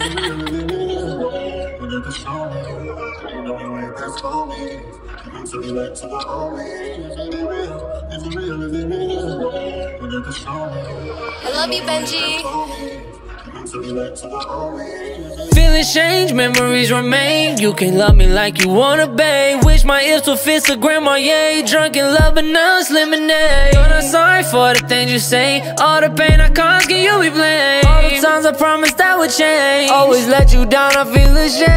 I love you, Benji. Feelings change, memories remain. You can love me like you wanna, babe. Wish my ears would fit the grandma, yeah. Drunk in love, but now it's lemonade. You're not sorry for the things you say. All the pain I caused, can you be blamed? All the times I promised that would change. Always let you down, I feel ashamed.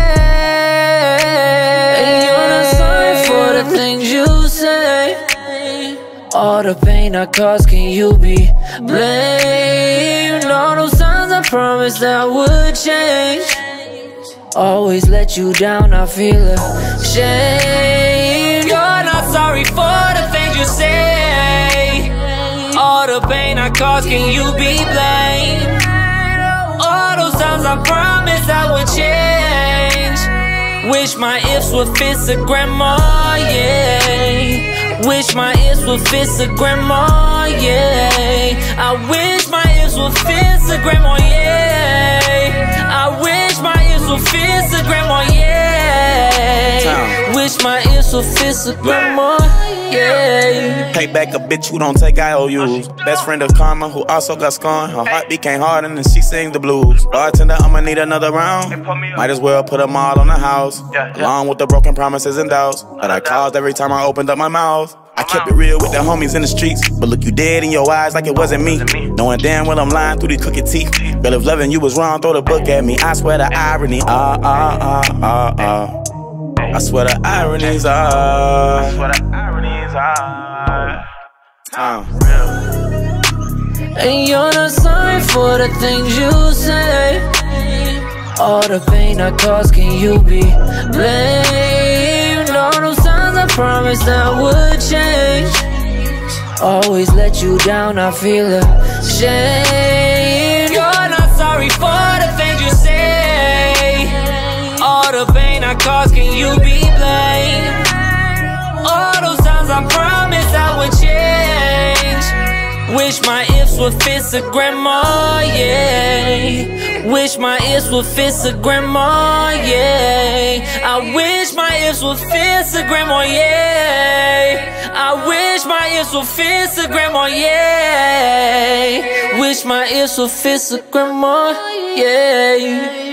And you're not sorry for the things you say. All the pain I caused, can you be blamed? All those times I promised that would change. Always let you down, I feel ashamed. You're not sorry for the things you say. All the pain I caused, can you be blamed? All those times I promised I would change. Wish my ifs would fit the grandma, yeah. Wish my ifs would fit the grandma, yeah. I wish my ifs would fit the grandma, yeah. I wish my ifs would fit the grandma, yeah. Wish my ifs would fit the grandma, yeah. Pay back a bitch who don't take IOUs. Best friend of Karma who also got scorned. Her heart became hardened and she sing the blues. Bartender, I'ma need another round. Might as well put them all on the house, along with the broken promises and doubts that I caused every time I opened up my mouth. I kept it real with the homies in the streets, but look you dead in your eyes like it wasn't me. Knowing damn well I'm lying through these crooked teeth. Girl, if loving you was wrong, throw the book at me. I swear the irony, I swear the ironies are. And you're not sorry for the things you say. All the pain I caused, can you be blamed? All those times I promised I would change. Always let you down, I feel ashamed. You're not sorry for the things you say. All the pain I caused, can you be blamed? All those times I promised I would change. Wish my ifs would fit the grandma, yeah. Wish my ifs would fit the grandma, yeah. I wish my ifs would fit the grandma, yeah. I wish my ifs would fit the grandma, yeah. Wish my ifs would fit the grandma, yeah.